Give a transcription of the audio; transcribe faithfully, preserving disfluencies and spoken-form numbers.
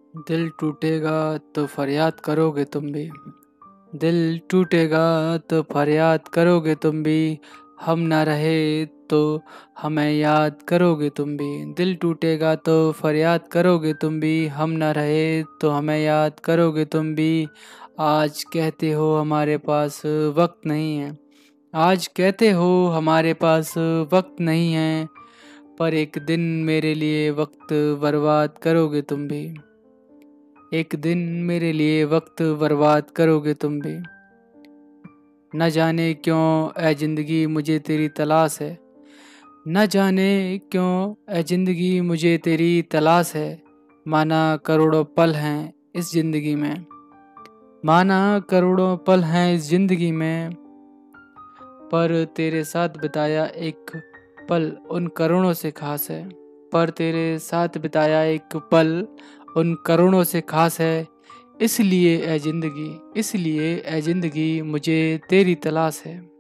दिल टूटेगा तो फरियाद करोगे तुम भी। दिल टूटेगा तो फरियाद करोगे तुम भी। हम ना रहे तो हमें याद करोगे तुम भी। दिल टूटेगा तो फरियाद करोगे तुम भी। हम ना रहे तो हमें याद करोगे तुम भी। आज कहते हो हमारे पास वक्त नहीं है। आज कहते हो हमारे पास वक्त नहीं है। पर एक दिन मेरे लिए वक्त बर्बाद करोगे तुम भी। एक दिन मेरे लिए वक्त बर्बाद करोगे तुम भी। न जाने क्यों ए ज़िंदगी मुझे तेरी तलाश है। न जाने क्यों ए ज़िंदगी मुझे तेरी तलाश है। माना करोड़ों पल हैं इस ज़िंदगी में। माना करोड़ों पल हैं इस ज़िंदगी में। पर तेरे साथ बिताया एक पल उन करोड़ों से खास है। पर तेरे साथ बिताया एक पल उन करोड़ों से खास है। इसलिए ए ज़िंदगी इसलिए ए ज़िंदगी मुझे तेरी तलाश है।